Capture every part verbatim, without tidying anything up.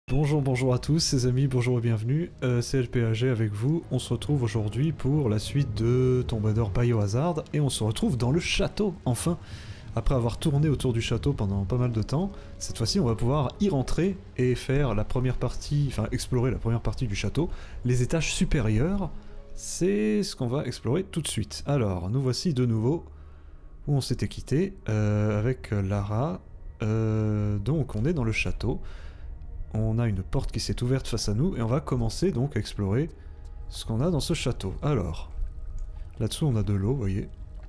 Bonjour, bonjour à tous, les amis, bonjour et bienvenue, euh, c'est L P A G avec vous. On se retrouve aujourd'hui pour la suite de Tomb Raider Biohazard et on se retrouve dans le château, enfin. Après avoir tourné autour du château pendant pas mal de temps, cette fois-ci on va pouvoir y rentrer et faire la première partie, enfin explorer la première partie du château, les étages supérieurs. C'est ce qu'on va explorer tout de suite. Alors, nous voici de nouveau où on s'était quitté euh, avec Lara. Euh, donc on est dans le château. On a une porte qui s'est ouverte face à nous et on va commencer donc à explorer ce qu'on a dans ce château. Alors, là-dessous on a de l'eau, vous voyez.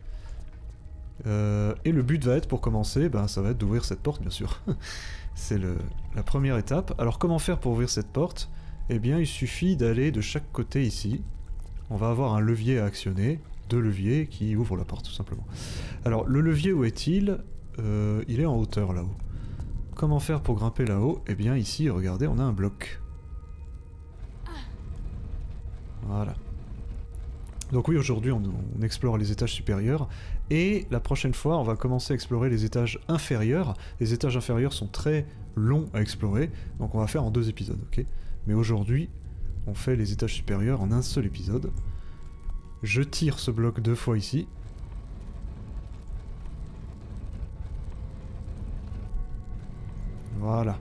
Euh, et le but va être, pour commencer, ben, ça va être d'ouvrir cette porte, bien sûr. C'est la première étape. Alors comment faire pour ouvrir cette porte? Eh bien il suffit d'aller de chaque côté ici. On va avoir un levier à actionner, deux leviers qui ouvrent la porte tout simplement. Alors le levier, où est-il? euh, Il est en hauteur là-haut. Comment faire pour grimper là-haut? Eh bien ici, regardez, on a un bloc. Voilà. Donc oui, aujourd'hui on, on explore les étages supérieurs, et la prochaine fois on va commencer à explorer les étages inférieurs. Les étages inférieurs sont très longs à explorer, donc on va faire en deux épisodes, ok? Mais aujourd'hui, on fait les étages supérieurs en un seul épisode. Je tire ce bloc deux fois ici. Voilà.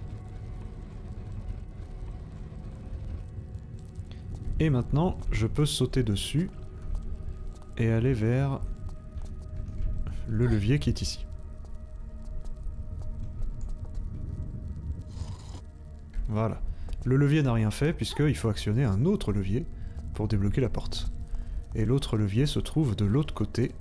Et maintenant, je peux sauter dessus et aller vers le levier qui est ici. Voilà. Le levier n'a rien fait puisqu'il faut actionner un autre levier pour débloquer la porte. Et l'autre levier se trouve de l'autre côté.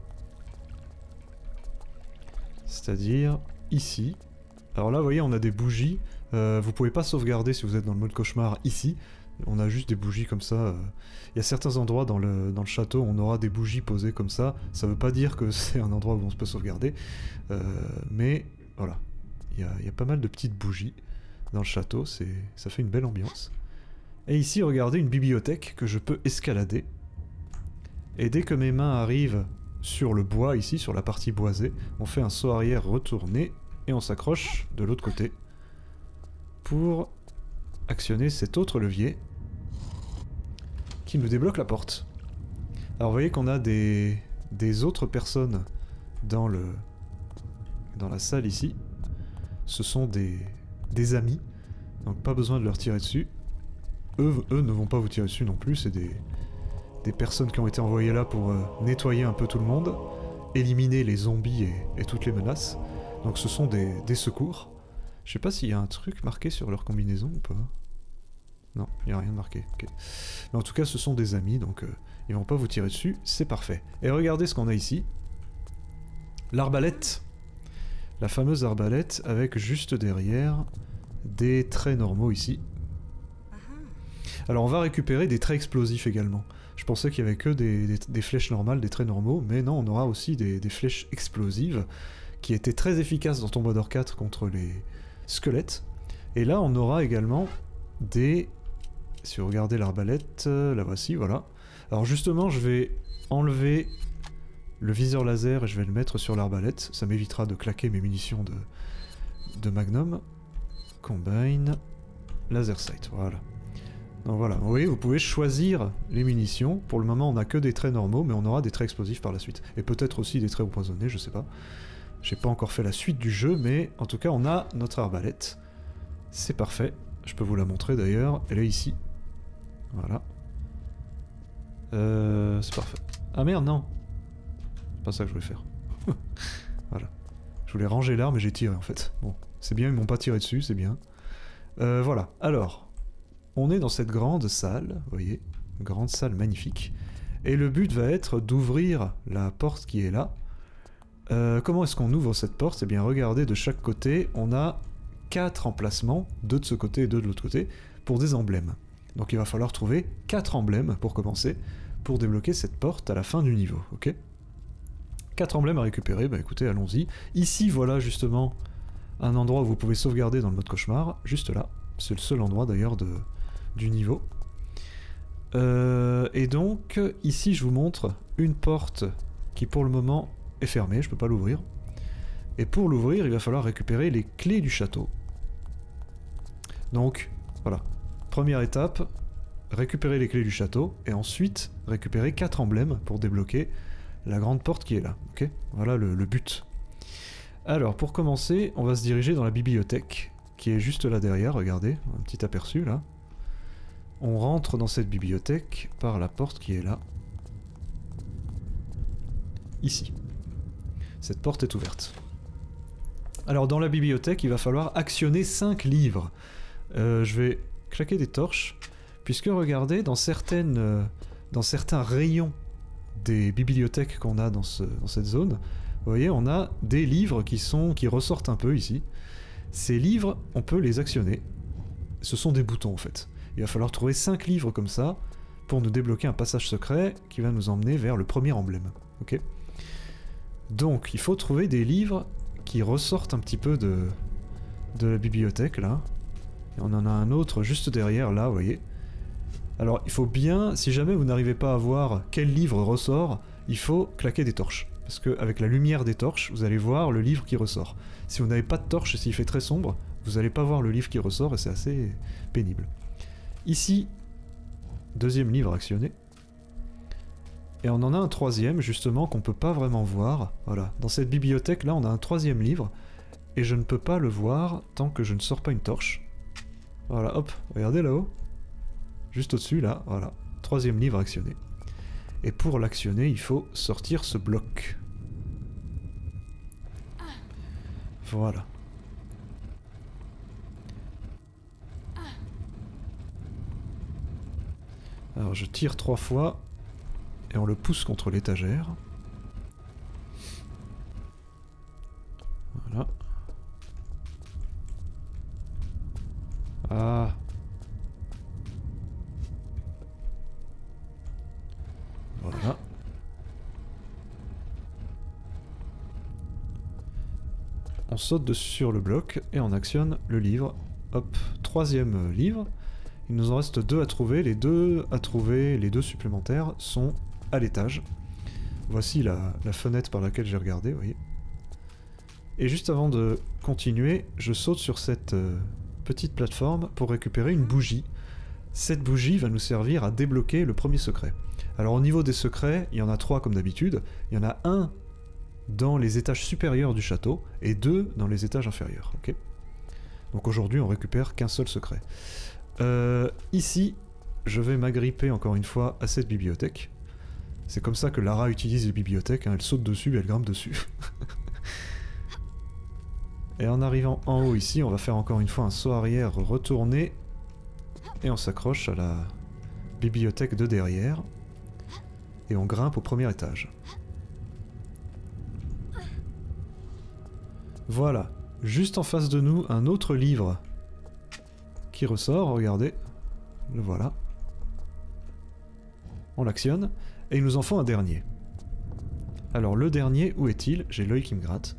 C'est-à-dire ici. Alors là, vous voyez, on a des bougies. Euh, vous pouvez pas sauvegarder si vous êtes dans le mode cauchemar ici. On a juste des bougies comme ça. Il y a certains endroits dans le, dans le château où on aura des bougies posées comme ça. Ça veut pas dire que c'est un endroit où on se peut sauvegarder. Euh, mais voilà. Il y a, il y a pas mal de petites bougies dans le château. Ça fait une belle ambiance. Et ici, regardez, une bibliothèque que je peux escalader. Et dès que mes mains arrivent sur le bois ici, sur la partie boisée, on fait un saut arrière retourné. Et on s'accroche de l'autre côté pour actionner cet autre levier qui nous débloque la porte. Alors vous voyez qu'on a des, des autres personnes dans, le, dans la salle ici. Ce sont des, des amis, donc pas besoin de leur tirer dessus. Eux, eux ne vont pas vous tirer dessus non plus, c'est des, des personnes qui ont été envoyées là pour euh, nettoyer un peu tout le monde, éliminer les zombies et, et toutes les menaces. Donc ce sont des, des secours. Je sais pas s'il y a un truc marqué sur leur combinaison ou pas. Non, il n'y a rien de marqué. Okay. Mais en tout cas, ce sont des amis, donc euh, ils vont pas vous tirer dessus, c'est parfait. Et regardez ce qu'on a ici. L'arbalète. La fameuse arbalète avec juste derrière des traits normaux ici. Alors on va récupérer des traits explosifs également. Je pensais qu'il y avait que des, des, des flèches normales, des traits normaux, mais non, on aura aussi des, des flèches explosives qui étaient très efficaces dans Tomb Raider quatre contre les squelettes. Et là, on aura également des... Si vous regardez l'arbalète, la voici, voilà. Alors justement, je vais enlever le viseur laser et je vais le mettre sur l'arbalète. Ça m'évitera de claquer mes munitions de, de Magnum. Combine, laser sight, voilà. Donc voilà, vous voyez, vous pouvez choisir les munitions. Pour le moment, on n'a que des traits normaux, mais on aura des traits explosifs par la suite. Et peut-être aussi des traits empoisonnés, je sais pas. J'ai pas encore fait la suite du jeu, mais en tout cas on a notre arbalète. C'est parfait. Je peux vous la montrer d'ailleurs. Elle est ici. Voilà. Euh, c'est parfait. Ah merde, non. C'est pas ça que je voulais faire. Voilà. Je voulais ranger l'arme et j'ai tiré en fait. Bon, c'est bien, ils m'ont pas tiré dessus, c'est bien. Euh, voilà. Alors, on est dans cette grande salle, vous voyez. Une grande salle magnifique. Et le but va être d'ouvrir la porte qui est là. Euh, comment est-ce qu'on ouvre cette porte? Eh bien regardez, de chaque côté on a quatre emplacements, deux de ce côté et deux de l'autre côté, pour des emblèmes. Donc il va falloir trouver quatre emblèmes pour commencer, pour débloquer cette porte à la fin du niveau, ok? quatre emblèmes à récupérer, bah écoutez, allons-y. Ici voilà justement un endroit où vous pouvez sauvegarder dans le mode cauchemar, juste là. C'est le seul endroit d'ailleurs de du niveau. Euh, et donc ici je vous montre une porte qui pour le moment est fermé, je peux pas l'ouvrir. Et pour l'ouvrir, il va falloir récupérer les clés du château. Donc, Voilà. Première étape, récupérer les clés du château, et ensuite récupérer quatre emblèmes pour débloquer la grande porte qui est là. Ok, voilà le, le but. Alors, pour commencer, on va se diriger dans la bibliothèque, qui est juste là derrière, regardez, un petit aperçu là. On rentre dans cette bibliothèque par la porte qui est là. Ici. Cette porte est ouverte. Alors dans la bibliothèque, il va falloir actionner cinq livres. Euh, je vais claquer des torches, puisque regardez, dans, certaines, euh, dans certains rayons des bibliothèques qu'on a dans, ce, dans cette zone, vous voyez, on a des livres qui, sont, qui ressortent un peu ici. Ces livres, on peut les actionner. Ce sont des boutons en fait. Il va falloir trouver cinq livres comme ça pour nous débloquer un passage secret qui va nous emmener vers le premier emblème. Ok ? Donc, il faut trouver des livres qui ressortent un petit peu de, de la bibliothèque, là. Et on en a un autre juste derrière, là, vous voyez. Alors, il faut bien, si jamais vous n'arrivez pas à voir quel livre ressort, il faut claquer des torches. Parce qu'avec la lumière des torches, vous allez voir le livre qui ressort. Si vous n'avez pas de torche et s'il fait très sombre, vous n'allez pas voir le livre qui ressort et c'est assez pénible. Ici, deuxième livre actionné. Et on en a un troisième, justement, qu'on peut pas vraiment voir. Voilà, dans cette bibliothèque-là, on a un troisième livre, et je ne peux pas le voir tant que je ne sors pas une torche. Voilà, hop, regardez là-haut. Juste au-dessus, là, voilà. Troisième livre actionné. Et pour l'actionner, il faut sortir ce bloc. Voilà. Alors je tire trois fois. Et on le pousse contre l'étagère. Voilà. Ah. Voilà. On saute dessus sur le bloc et on actionne le livre. Hop, troisième livre. Il nous en reste deux à trouver. Les deux à trouver, les deux supplémentaires sont à l'étage. Voici la, la fenêtre par laquelle j'ai regardé, vous voyez. Et juste avant de continuer, je saute sur cette euh, petite plateforme pour récupérer une bougie. Cette bougie va nous servir à débloquer le premier secret. Alors au niveau des secrets, il y en a trois comme d'habitude. Il y en a un dans les étages supérieurs du château et deux dans les étages inférieurs. Okay, donc aujourd'hui on récupère qu'un seul secret. Euh, ici, je vais m'agripper encore une fois à cette bibliothèque. C'est comme ça que Lara utilise les bibliothèques, hein. Elle saute dessus et elle grimpe dessus. Et en arrivant en haut ici, on va faire encore une fois un saut arrière retourné. Et on s'accroche à la bibliothèque de derrière. Et on grimpe au premier étage. Voilà. Juste en face de nous, un autre livre qui ressort, regardez. Le voilà. On l'actionne. Et il nous en faut un dernier. Alors le dernier, où est-il? J'ai l'œil qui me gratte.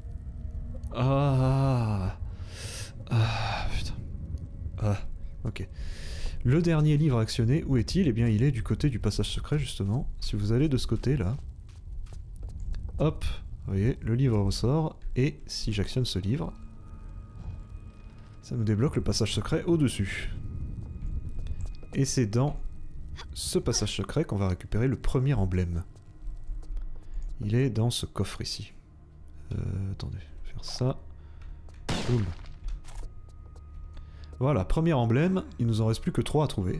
Ah, ah, putain. Ah, ok. Le dernier livre actionné, où est-il? Eh bien il est du côté du passage secret justement. Si vous allez de ce côté là. Hop, vous voyez, le livre ressort. Et si j'actionne ce livre, ça nous débloque le passage secret au-dessus. Et c'est dans ce passage secret qu'on va récupérer le premier emblème. Il est dans ce coffre ici. Euh, attendez, faire ça. Boum. Voilà, premier emblème. Il nous en reste plus que trois à trouver.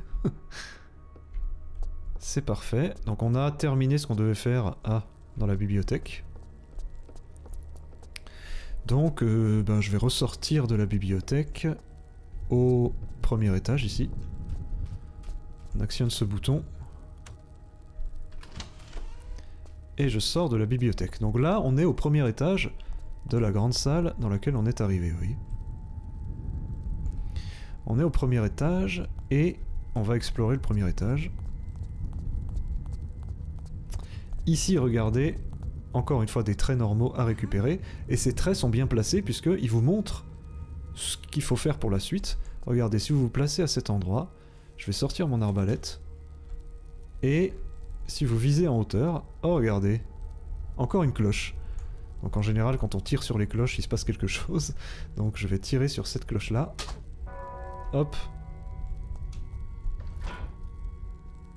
C'est parfait. Donc on a terminé ce qu'on devait faire à, dans la bibliothèque. Donc euh, ben, je vais ressortir de la bibliothèque au premier étage ici. On actionne ce bouton. Et je sors de la bibliothèque. Donc là, on est au premier étage de la grande salle dans laquelle on est arrivé, vous voyez. On est au premier étage et on va explorer le premier étage. Ici, regardez, encore une fois des traits normaux à récupérer. Et ces traits sont bien placés puisqu'ils vous montrent ce qu'il faut faire pour la suite. Regardez, si vous vous placez à cet endroit, je vais sortir mon arbalète. Et si vous visez en hauteur, oh regardez, encore une cloche. Donc en général, quand on tire sur les cloches, il se passe quelque chose. Donc je vais tirer sur cette cloche-là. Hop.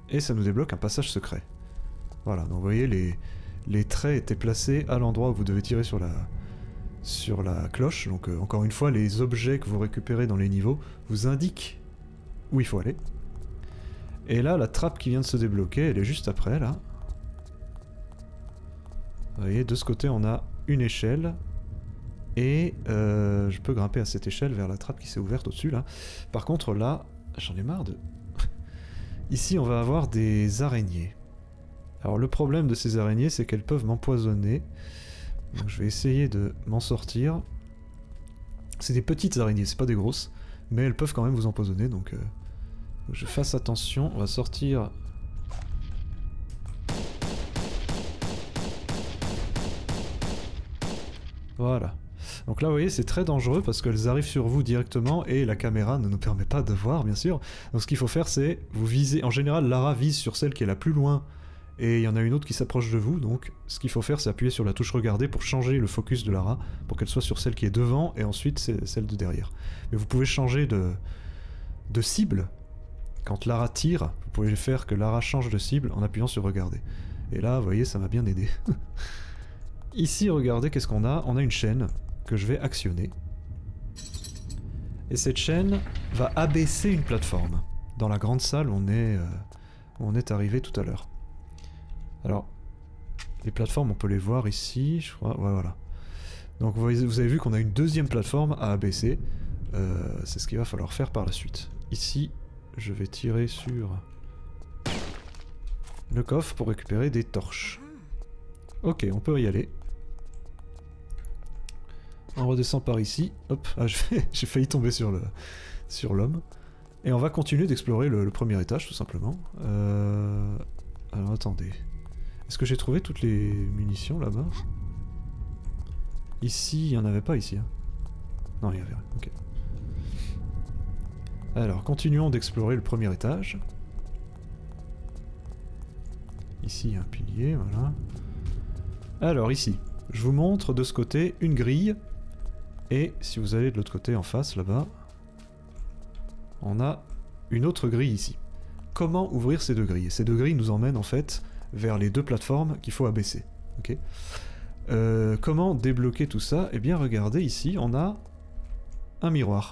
Et ça nous débloque un passage secret. Voilà, donc vous voyez, les, les traits étaient placés à l'endroit où vous devez tirer sur la, sur la cloche. Donc euh, encore une fois, les objets que vous récupérez dans les niveaux vous indiquent où il faut aller. Et là, la trappe qui vient de se débloquer, elle est juste après, là. Vous voyez, de ce côté, on a une échelle. Et euh, je peux grimper à cette échelle vers la trappe qui s'est ouverte au-dessus, là. Par contre, là, j'en ai marre de... Ici, on va avoir des araignées. Alors, le problème de ces araignées, c'est qu'elles peuvent m'empoisonner. Donc, je vais essayer de m'en sortir. C'est des petites araignées, c'est pas des grosses. Mais elles peuvent quand même vous empoisonner, donc... Euh, faut que je fasse attention. On va sortir... Voilà. Donc là, vous voyez, c'est très dangereux parce qu'elles arrivent sur vous directement et la caméra ne nous permet pas de voir, bien sûr. Donc ce qu'il faut faire, c'est vous viser... En général, Lara vise sur celle qui est la plus loin et il y en a une autre qui s'approche de vous. Donc ce qu'il faut faire, c'est appuyer sur la touche regarder pour changer le focus de Lara, pour qu'elle soit sur celle qui est devant et ensuite c'est celle de derrière. Mais vous pouvez changer de, de cible. Quand Lara tire, vous pouvez faire que Lara change de cible en appuyant sur regarder. Et là, vous voyez, ça m'a bien aidé. Ici, regardez, qu'est-ce qu'on a? On a une chaîne que je vais actionner. Et cette chaîne va abaisser une plateforme dans la grande salle où on est, euh, où on est arrivé tout à l'heure. Alors, les plateformes, on peut les voir ici, je crois. Ouais, voilà. Donc vous avez, vous avez vu qu'on a une deuxième plateforme à abaisser. Euh, c'est ce qu'il va falloir faire par la suite. Ici, je vais tirer sur le coffre pour récupérer des torches. Ok, on peut y aller. On redescend par ici. Hop, ah, j'ai failli tomber sur le sur l'homme. Et on va continuer d'explorer le, le premier étage, tout simplement. Euh... Alors attendez. Est-ce que j'ai trouvé toutes les munitions là-bas? Ici, il n'y en avait pas ici. Hein. Non, il y avait rien. Ok. Alors, continuons d'explorer le premier étage. Ici, il y a un pilier, voilà. Alors, ici, je vous montre de ce côté une grille. Et si vous allez de l'autre côté, en face, là-bas, on a une autre grille ici. Comment ouvrir ces deux grilles? Ces deux grilles nous emmènent en fait vers les deux plateformes qu'il faut abaisser. Okay. Euh, comment débloquer tout ça? Eh bien, regardez ici, on a un miroir.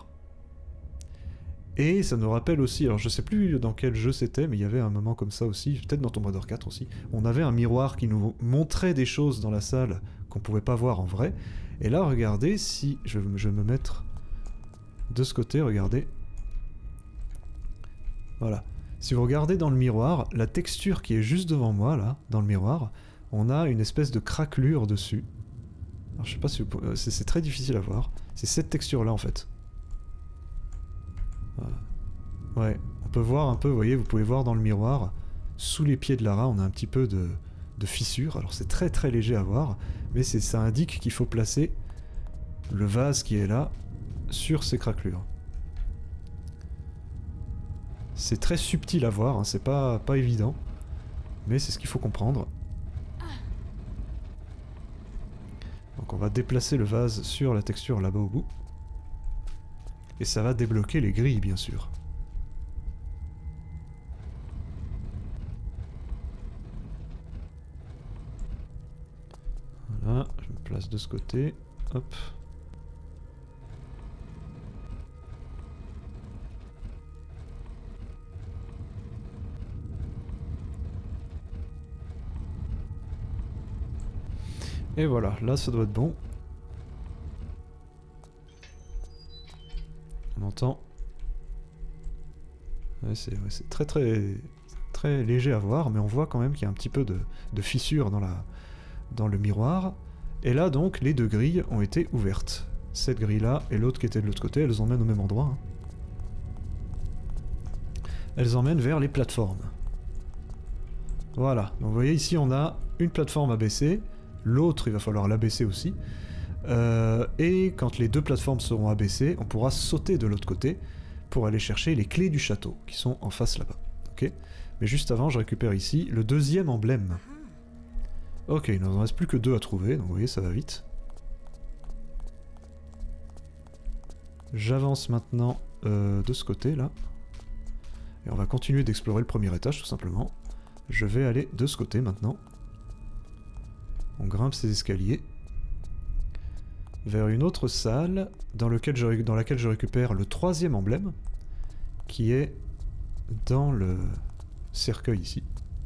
Et ça nous rappelle aussi, alors je sais plus dans quel jeu c'était, mais il y avait un moment comme ça aussi, peut-être dans Tomb Raider quatre aussi, on avait un miroir qui nous montrait des choses dans la salle qu'on pouvait pas voir en vrai. Et là, regardez, si je, je vais me mettre de ce côté, regardez. Voilà. Si vous regardez dans le miroir, la texture qui est juste devant moi, là, dans le miroir, on a une espèce de craquelure dessus. Alors, je sais pas si vous pouvez... C'est très difficile à voir. C'est cette texture-là, en fait. Voilà. Ouais, on peut voir un peu, vous voyez, vous pouvez voir dans le miroir, sous les pieds de Lara, on a un petit peu de, de fissure. Alors, c'est très très léger à voir, mais ça indique qu'il faut placer le vase qui est là sur ces craquelures. C'est très subtil à voir, hein, c'est pas, pas évident, mais c'est ce qu'il faut comprendre. Donc on va déplacer le vase sur la texture là-bas au bout. Et ça va débloquer les grilles, bien sûr. Voilà, je me place de ce côté. Hop. Et voilà, là ça doit être bon. On entend. Ouais, c'est ouais, très très très léger à voir, mais on voit quand même qu'il y a un petit peu de, de fissure dans, la, dans le miroir. Et là donc, les deux grilles ont été ouvertes. Cette grille-là et l'autre qui était de l'autre côté, elles emmènent au même endroit. Hein. Elles emmènent vers les plateformes. Voilà, donc vous voyez ici on a une plateforme à baisser. L'autre, il va falloir l'abaisser aussi. Euh, et quand les deux plateformes seront abaissées, on pourra sauter de l'autre côté pour aller chercher les clés du château, qui sont en face là-bas. Ok. Mais juste avant, je récupère ici le deuxième emblème. Ok, il ne nous en reste plus que deux à trouver, donc vous voyez, ça va vite. J'avance maintenant euh, de ce côté, là. Et on va continuer d'explorer le premier étage tout simplement. Je vais aller de ce côté maintenant. On grimpe ces escaliers. Vers une autre salle dans, lequel je, dans laquelle je récupère le troisième emblème. Qui est dans le cercueil ici.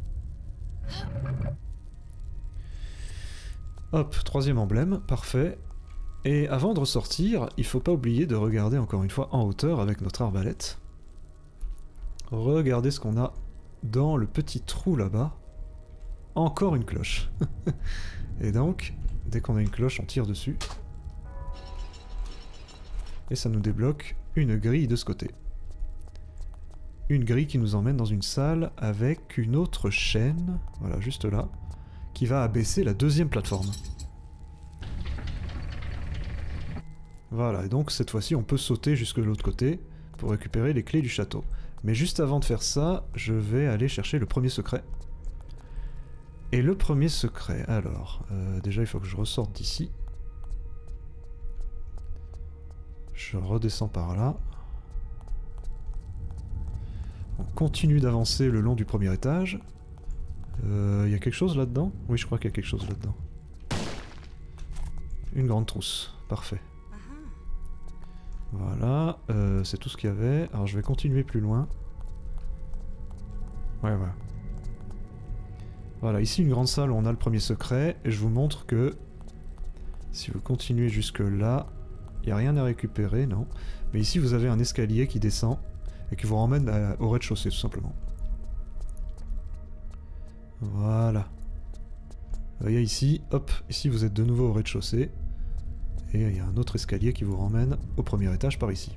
Hop, troisième emblème, parfait. Et avant de ressortir, il faut pas oublier de regarder encore une fois en hauteur avec notre arbalète. Regardez ce qu'on a dans le petit trou là-bas. Encore une cloche. Et donc, dès qu'on a une cloche, on tire dessus. Et ça nous débloque une grille de ce côté. Une grille qui nous emmène dans une salle avec une autre chaîne, voilà, juste là, qui va abaisser la deuxième plateforme. Voilà, et donc cette fois-ci on peut sauter jusque de l'autre côté pour récupérer les clés du château. Mais juste avant de faire ça, je vais aller chercher le premier secret. Et le premier secret, alors, euh, déjà il faut que je ressorte d'ici. Je redescends par là. On continue d'avancer le long du premier étage. Il euh, y a quelque chose là-dedans? Oui, je crois qu'il y a quelque chose là-dedans. Une grande trousse, parfait. Voilà, euh, c'est tout ce qu'il y avait. Alors je vais continuer plus loin. Ouais, voilà. Voilà, ici une grande salle où on a le premier secret. Et je vous montre que si vous continuez jusque là, il n'y a rien à récupérer, non. Mais ici vous avez un escalier qui descend et qui vous ramène à, au rez-de-chaussée tout simplement. Voilà. Vous voyez ici, hop, ici vous êtes de nouveau au rez-de-chaussée. Et il y a un autre escalier qui vous ramène au premier étage par ici.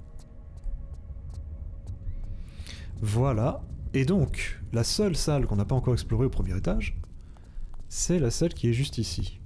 Voilà. Et donc, la seule salle qu'on n'a pas encore explorée au premier étage, c'est la salle qui est juste ici.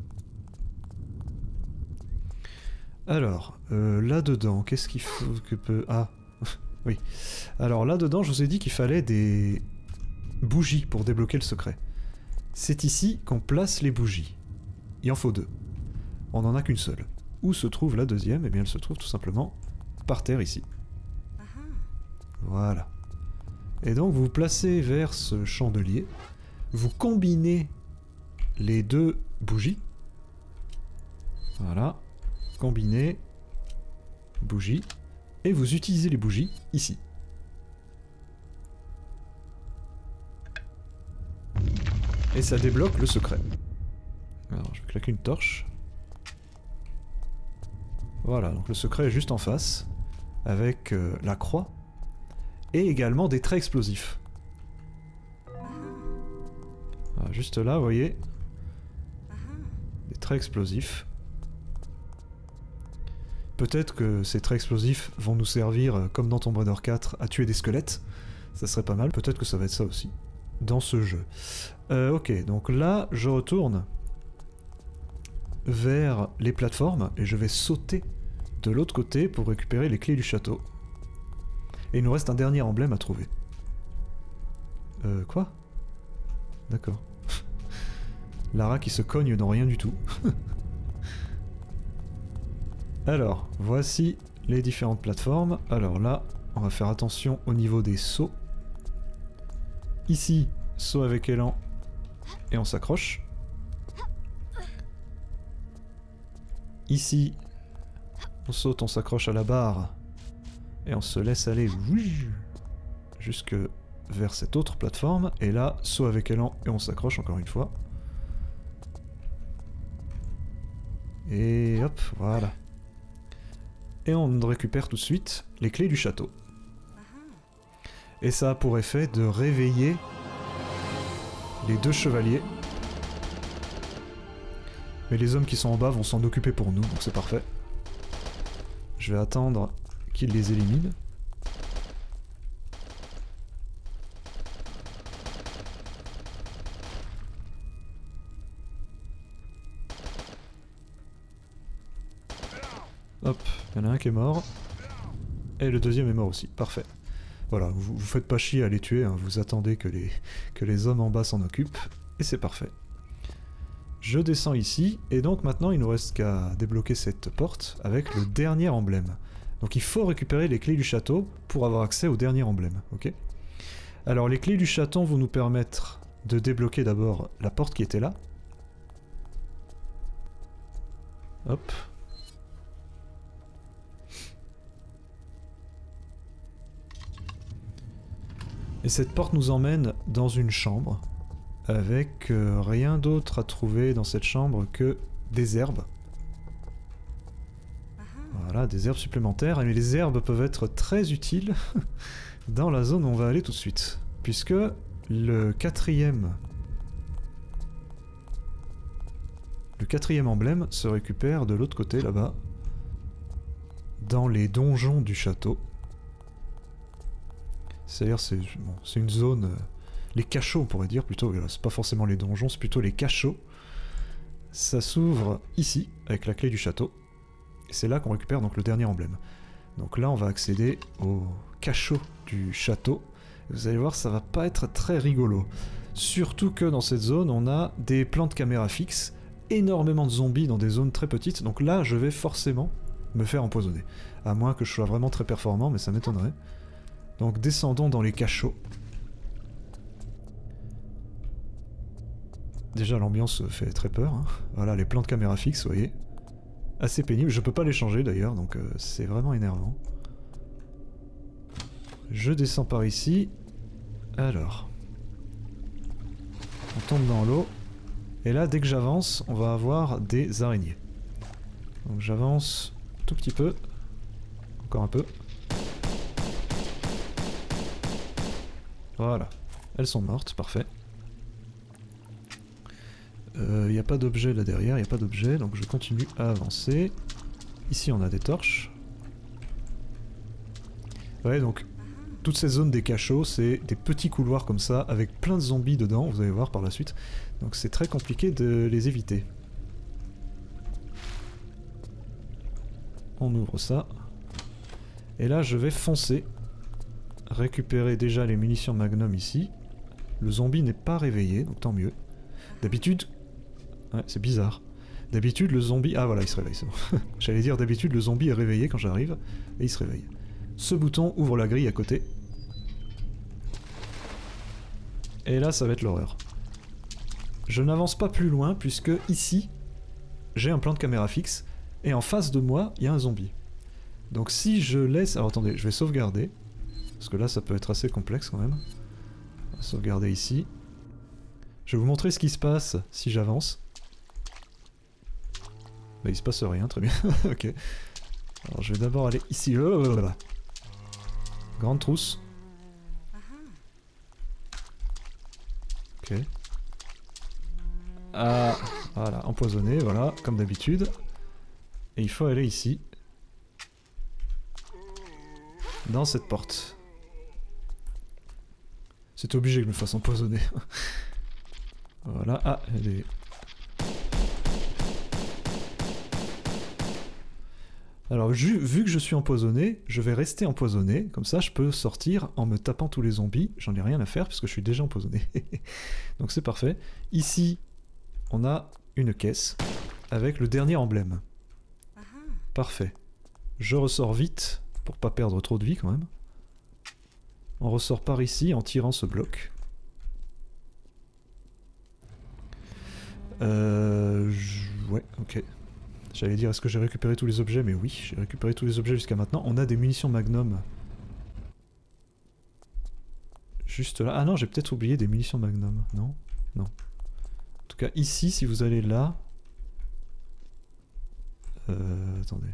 Alors, euh, là-dedans, qu'est-ce qu'il faut que peut... Ah, oui. Alors là-dedans, je vous ai dit qu'il fallait des bougies pour débloquer le secret. C'est ici qu'on place les bougies. Il en faut deux. On n'en a qu'une seule. Où se trouve la deuxième? Eh bien, elle se trouve tout simplement par terre ici. Voilà. Et donc, vous vous placez vers ce chandelier. Vous combinez les deux bougies. Voilà. Combinez. Bougies. Et vous utilisez les bougies ici. Et ça débloque le secret. Alors, je vais claquer une torche. Voilà, donc le secret est juste en face, avec euh, la croix, et également des traits explosifs. Voilà, juste là, vous voyez, des traits explosifs. Peut-être que ces traits explosifs vont nous servir, euh, comme dans Tomb Raider quatre, à tuer des squelettes. Ça serait pas mal, peut-être que ça va être ça aussi, dans ce jeu. Euh, ok, donc là, je retourne vers les plateformes et je vais sauter de l'autre côté pour récupérer les clés du château. Et il nous reste un dernier emblème à trouver. Euh, quoi? D'accord. Lara qui se cogne dans rien du tout. Alors, voici les différentes plateformes. Alors là, on va faire attention au niveau des sauts. Ici, saut avec élan et on s'accroche. Ici, on saute, on s'accroche à la barre et on se laisse aller jusque vers cette autre plateforme. Et là, saut avec élan et on s'accroche encore une fois. Et hop, voilà. Et on récupère tout de suite les clés du château. Et ça a pour effet de réveiller les deux chevaliers. Mais les hommes qui sont en bas vont s'en occuper pour nous, donc c'est parfait. Je vais attendre qu'ils les éliminent. Hop, il y en a un qui est mort. Et le deuxième est mort aussi, parfait. Voilà, vous, vous faites pas chier à les tuer, hein, vous attendez que les, que les hommes en bas s'en occupent, et c'est parfait. Je descends ici, et donc maintenant il nous reste qu'à débloquer cette porte avec le dernier emblème. Donc il faut récupérer les clés du château pour avoir accès au dernier emblème, ok? Alors les clés du château vont nous permettre de débloquer d'abord la porte qui était là. Hop. Et cette porte nous emmène dans une chambre avec euh, rien d'autre à trouver dans cette chambre que des herbes. Voilà, des herbes supplémentaires. Et les herbes peuvent être très utiles dans la zone où on va aller tout de suite. Puisque le quatrième... Le quatrième emblème se récupère de l'autre côté là-bas. Dans les donjons du château. C'est-à-dire c'est bon, c'est une zone... Euh, les cachots on pourrait dire plutôt. C'est pas forcément les donjons, c'est plutôt les cachots. Ça s'ouvre ici, avec la clé du château. Et c'est là qu'on récupère donc le dernier emblème. Donc là on va accéder au cachot du château. Vous allez voir, ça va pas être très rigolo. Surtout que dans cette zone, on a des plans de caméra fixes, énormément de zombies dans des zones très petites. Donc là, je vais forcément me faire empoisonner. À moins que je sois vraiment très performant, mais ça m'étonnerait. Donc descendons dans les cachots. Déjà, l'ambiance fait très peur. Hein. Voilà, les plans de caméra fixes, vous voyez. Assez pénible. Je peux pas les changer d'ailleurs, donc euh, c'est vraiment énervant. Je descends par ici. Alors. On tombe dans l'eau. Et là, dès que j'avance, on va avoir des araignées. Donc j'avance tout petit peu. Encore un peu. Voilà. Elles sont mortes, parfait. Il euh, n'y a pas d'objet là derrière, il n'y a pas d'objet, donc je continue à avancer. Ici on a des torches. Ouais, donc toutes ces zones des cachots, c'est des petits couloirs comme ça, avec plein de zombies dedans, vous allez voir par la suite. Donc c'est très compliqué de les éviter. On ouvre ça. Et là je vais foncer. Récupérer déjà les munitions Magnum ici. Le zombie n'est pas réveillé, donc tant mieux. D'habitude... Ouais, c'est bizarre. D'habitude, le zombie... Ah voilà, il se réveille, c'est bon. J'allais dire, d'habitude, le zombie est réveillé quand j'arrive, et il se réveille. Ce bouton ouvre la grille à côté. Et là, ça va être l'horreur. Je n'avance pas plus loin, puisque ici, j'ai un plan de caméra fixe, et en face de moi, il y a un zombie. Donc si je laisse... Alors attendez, je vais sauvegarder, parce que là, ça peut être assez complexe quand même. On va sauvegarder ici. Je vais vous montrer ce qui se passe si j'avance. Bah il se passe rien, très bien. Ok. Alors je vais d'abord aller ici. Oh, là, là, là. Grande trousse. Ok. Ah, voilà, empoisonné, voilà, comme d'habitude. Et il faut aller ici. Dans cette porte. C'est obligé que je me fasse empoisonner. Voilà, ah, elle est... Alors, vu, vu que je suis empoisonné, je vais rester empoisonné, comme ça je peux sortir en me tapant tous les zombies, j'en ai rien à faire puisque je suis déjà empoisonné. Donc c'est parfait. Ici, on a une caisse avec le dernier emblème. Parfait. Je ressors vite, pour pas perdre trop de vie quand même. On ressort par ici en tirant ce bloc. Euh... Je... Ouais, ok. J'allais dire, est-ce que j'ai récupéré tous les objets? Mais oui, j'ai récupéré tous les objets jusqu'à maintenant. On a des munitions Magnum. Juste là. Ah non, j'ai peut-être oublié des munitions Magnum. Non? Non. En tout cas, ici, si vous allez là... Euh... Attendez.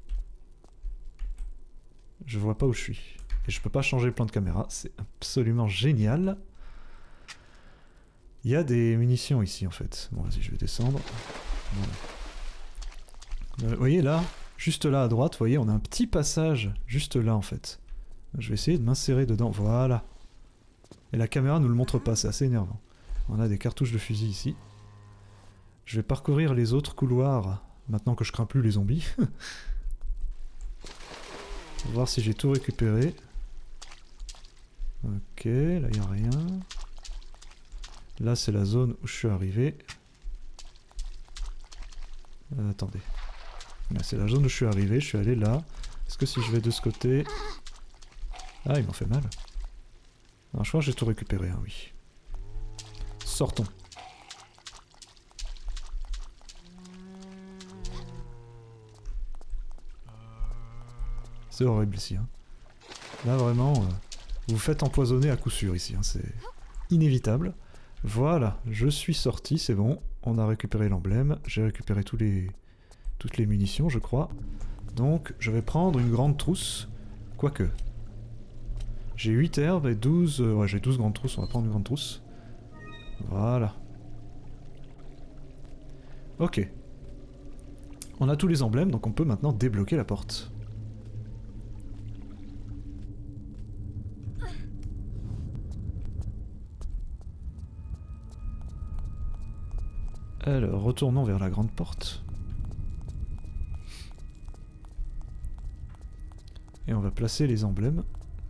Je vois pas où je suis. Et je peux pas changer le plan de caméra. C'est absolument génial. Il y a des munitions ici, en fait. Bon, vas-y, je vais descendre. Voilà. Vous voyez là, juste là à droite, vous voyez, on a un petit passage juste là en fait. Je vais essayer de m'insérer dedans, voilà. Et la caméra ne nous le montre pas, c'est assez énervant. On a des cartouches de fusil ici. Je vais parcourir les autres couloirs, maintenant que je crains plus les zombies. Pour voir si j'ai tout récupéré. Ok, là il n'y a rien. Là c'est la zone où je suis arrivé. Euh, attendez. C'est la zone où je suis arrivé, je suis allé là. Est-ce que si je vais de ce côté... Ah, il m'en fait mal. Alors, je crois que j'ai tout récupéré, hein, oui. Sortons. C'est horrible ici. Hein. Là, vraiment, euh, vous vous faites empoisonner à coup sûr ici. Hein, c'est inévitable. Voilà, je suis sorti, c'est bon. On a récupéré l'emblème. J'ai récupéré tous les... toutes les munitions, je crois. Donc, je vais prendre une grande trousse. Quoique. J'ai huit herbes et douze... Euh, ouais, j'ai douze grandes trousses. On va prendre une grande trousse. Voilà. Ok. On a tous les emblèmes, donc on peut maintenant débloquer la porte. Alors, retournons vers la grande porte. Et on va placer les emblèmes.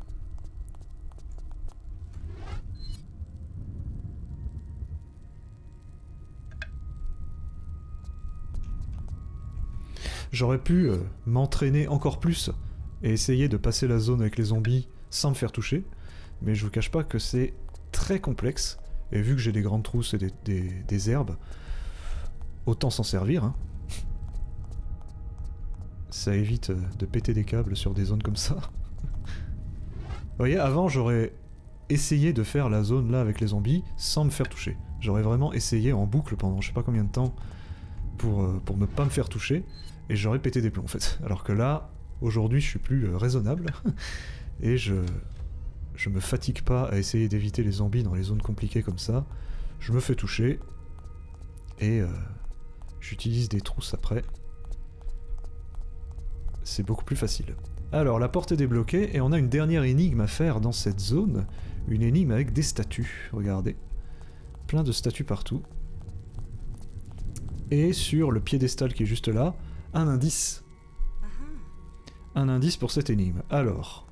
J'aurais pu euh, m'entraîner encore plus et essayer de passer la zone avec les zombies sans me faire toucher, mais je vous cache pas que c'est très complexe, et vu que j'ai des grandes trousses et des, des, des herbes, autant s'en servir. Hein. Ça évite euh, de péter des câbles sur des zones comme ça. Vous voyez, avant j'aurais essayé de faire la zone là avec les zombies sans me faire toucher. J'aurais vraiment essayé en boucle pendant je sais pas combien de temps pour, euh, pour ne pas me faire toucher. Et j'aurais pété des plombs en fait. Alors que là, aujourd'hui, je suis plus euh, raisonnable. Et je... je me fatigue pas à essayer d'éviter les zombies dans les zones compliquées comme ça. Je me fais toucher. Et euh, j'utilise des trousses après. C'est beaucoup plus facile. Alors, la porte est débloquée et on a une dernière énigme à faire dans cette zone. Une énigme avec des statues. Regardez. Plein de statues partout. Et sur le piédestal qui est juste là, un indice. Un indice pour cette énigme. Alors.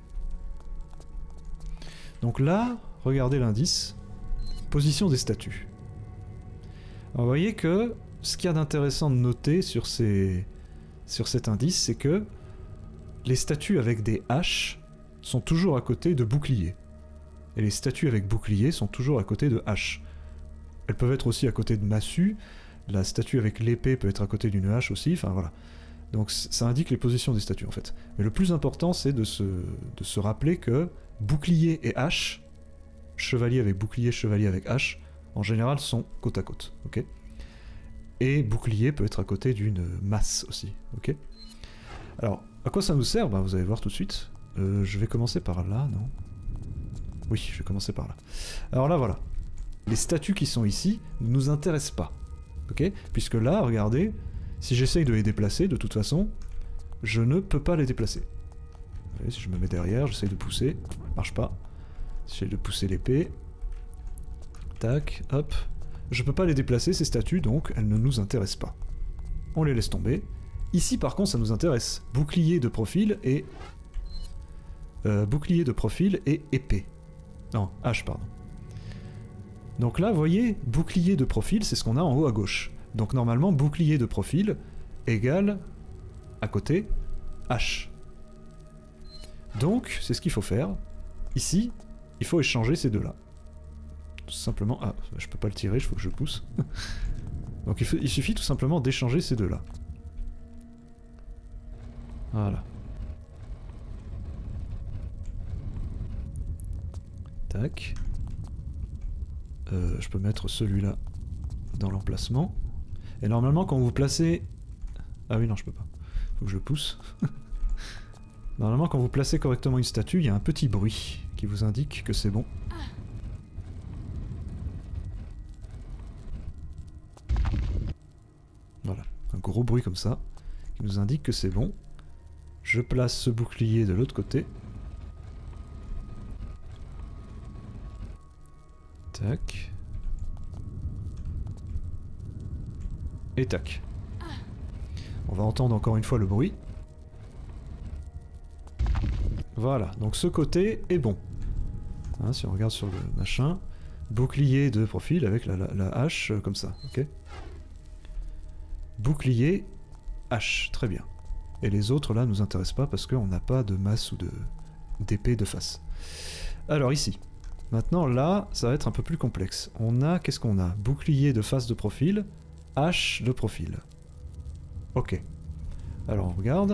Donc là, regardez l'indice. Position des statues. Alors vous voyez que ce qu'il y a d'intéressant de noter sur, ces... sur cet indice, c'est que les statues avec des haches sont toujours à côté de boucliers. Et les statues avec boucliers sont toujours à côté de haches. Elles peuvent être aussi à côté de massues. La statue avec l'épée peut être à côté d'une hache aussi, enfin voilà. Donc ça indique les positions des statues en fait. Mais le plus important c'est de se, de se rappeler que bouclier et hache, chevalier avec bouclier, chevalier avec hache, en général sont côte à côte, ok. Et bouclier peut être à côté d'une masse aussi, ok. Alors, à quoi ça nous sert? Ben, vous allez voir tout de suite. Euh, je vais commencer par là, non? Oui, je vais commencer par là. Alors là, voilà. Les statues qui sont ici ne nous intéressent pas. Ok? Puisque là, regardez, si j'essaye de les déplacer, de toute façon, je ne peux pas les déplacer. Vous voyez, si je me mets derrière, j'essaye de pousser, marche pas. J'essaye de pousser l'épée. Tac, hop. Je peux pas les déplacer, ces statues, donc elles ne nous intéressent pas. On les laisse tomber. Ici, par contre, ça nous intéresse. Bouclier de profil et... Euh, bouclier de profil et épée. Non, hache, pardon. Donc là, vous voyez, bouclier de profil, c'est ce qu'on a en haut à gauche. Donc normalement, bouclier de profil égale, à côté, hache. Donc, c'est ce qu'il faut faire. Ici, il faut échanger ces deux-là. Tout simplement... Ah, je peux pas le tirer, il faut que je pousse. Donc il, faut, il suffit tout simplement d'échanger ces deux-là. Voilà. Tac. Euh, je peux mettre celui-là dans l'emplacement. Et normalement, quand vous placez... Ah oui, non, je peux pas. Faut que je pousse. Normalement, quand vous placez correctement une statue, il y a un petit bruit qui vous indique que c'est bon. Voilà, un gros bruit comme ça, qui nous indique que c'est bon. Je place ce bouclier de l'autre côté. Tac. Et tac. On va entendre encore une fois le bruit. Voilà, donc ce côté est bon. Hein, si on regarde sur le machin, bouclier de profil avec la, la, la hache euh, comme ça, ok. Bouclier, hache, très bien. Et les autres là nous intéressent pas parce qu'on n'a pas de masse ou de d'épée de face. Alors ici, Maintenant là, ça va être un peu plus complexe. On a, qu'est-ce qu'on a? Bouclier de face de profil, hache de profil. Ok. Alors on regarde.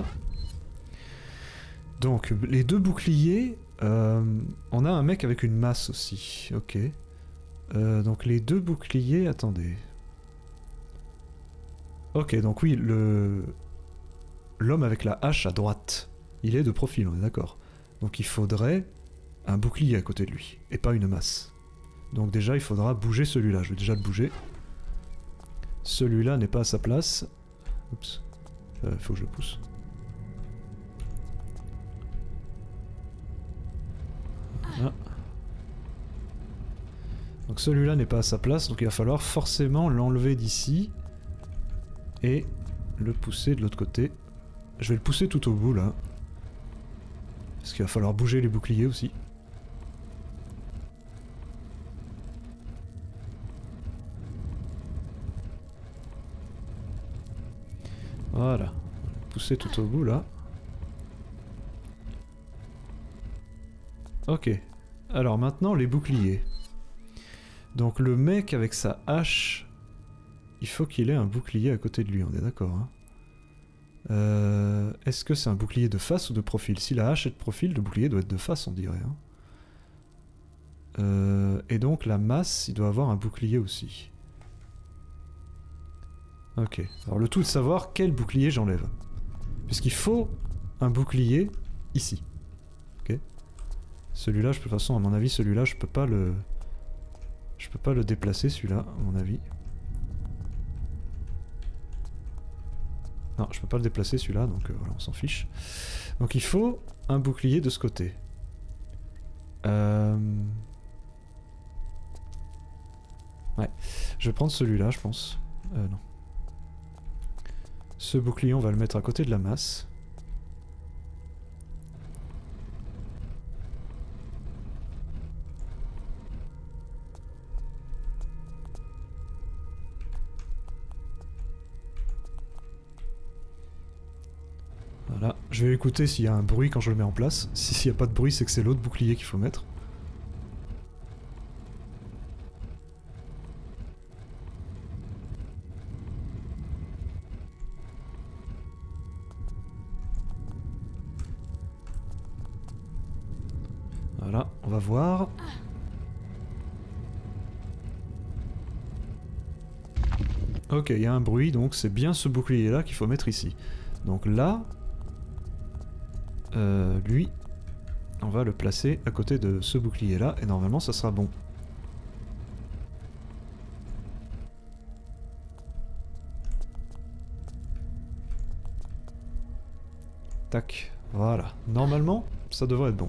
Donc les deux boucliers, euh, on a un mec avec une masse aussi. Ok. Euh, donc les deux boucliers, attendez. Ok, donc oui, le l'homme avec la hache à droite, il est de profil, on est d'accord. Donc il faudrait un bouclier à côté de lui, et pas une masse. Donc déjà, il faudra bouger celui-là. Je vais déjà le bouger. Celui-là n'est pas à sa place. Oups. Il euh, faut que je le pousse. Voilà. Donc celui-là n'est pas à sa place, donc il va falloir forcément l'enlever d'ici. Et le pousser de l'autre côté. Je vais le pousser tout au bout, là. Parce qu'il va falloir bouger les boucliers aussi. Voilà. Pousser tout au bout, là. Ok. Alors maintenant, les boucliers. Donc le mec avec sa hache, il faut qu'il ait un bouclier à côté de lui, on est d'accord, hein. Euh, Est-ce que c'est un bouclier de face ou de profil? Si la hache est de profil, le bouclier doit être de face, on dirait, hein. Euh, et donc la masse, il doit avoir un bouclier aussi. Ok. Alors le tout est de savoir quel bouclier j'enlève. Puisqu'il faut un bouclier ici. Ok. Celui-là, de toute façon, à mon avis, celui-là, je peux pas le... Je peux pas le déplacer, celui-là, à mon avis. Non, je peux pas le déplacer, celui-là, donc euh, voilà, on s'en fiche. Donc il faut un bouclier de ce côté. Euh... Ouais. Je vais prendre celui-là, je pense. Euh, non. Ce bouclier, on va le mettre à côté de la masse. Voilà. Je vais écouter s'il y a un bruit quand je le mets en place. S'il n'y a pas de bruit, c'est que c'est l'autre bouclier qu'il faut mettre. Voilà, on va voir. Ok, il y a un bruit, donc c'est bien ce bouclier-là qu'il faut mettre ici. Donc là, euh, lui, on va le placer à côté de ce bouclier-là, et normalement ça sera bon. Tac, voilà. Normalement, ça devrait être bon.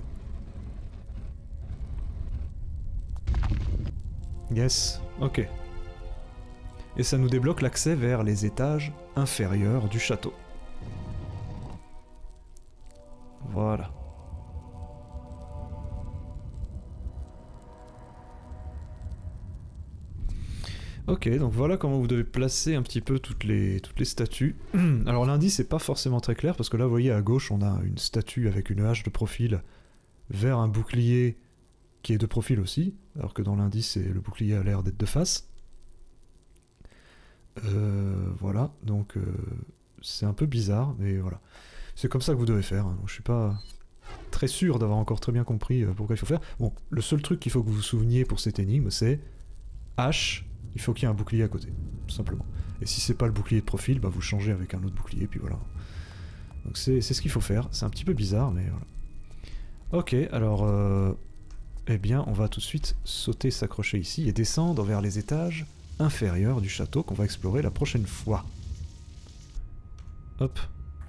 Yes, ok. Et ça nous débloque l'accès vers les étages inférieurs du château. Voilà. Ok, donc voilà comment vous devez placer un petit peu toutes les, toutes les statues. Alors l'indice c'est pas forcément très clair parce que là vous voyez à gauche on a une statue avec une hache de profil vers un bouclier qui est de profil aussi, alors que dans l'indice le bouclier a l'air d'être de face. Euh, voilà, donc euh, c'est un peu bizarre, mais voilà. C'est comme ça que vous devez faire, hein. Je suis pas très sûr d'avoir encore très bien compris euh, pourquoi il faut faire. Bon, le seul truc qu'il faut que vous vous souveniez pour cette énigme, c'est H, il faut qu'il y ait un bouclier à côté, tout simplement. Et si c'est pas le bouclier de profil, bah vous changez avec un autre bouclier, puis voilà. Donc c'est ce qu'il faut faire, c'est un petit peu bizarre, mais voilà. Ok, alors... Euh, eh bien, on va tout de suite sauter, s'accrocher ici, et descendre vers les étages inférieurs du château qu'on va explorer la prochaine fois. Hop.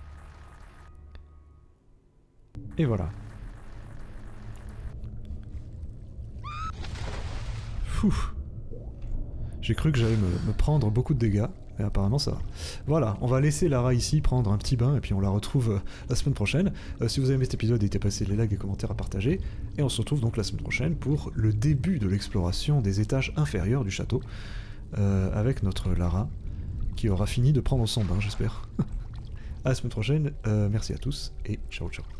Et voilà. Fou. J'ai cru que j'allais me, me prendre beaucoup de dégâts, et apparemment ça va. Voilà, on va laisser Lara ici prendre un petit bain, et puis on la retrouve euh, la semaine prochaine. Euh, si vous avez aimé cet épisode, n'hésitez pas à passer les likes et commentaires à partager, et on se retrouve donc la semaine prochaine pour le début de l'exploration des étages inférieurs du château, euh, avec notre Lara, qui aura fini de prendre son bain, j'espère. À la semaine prochaine, euh, merci à tous, et ciao ciao.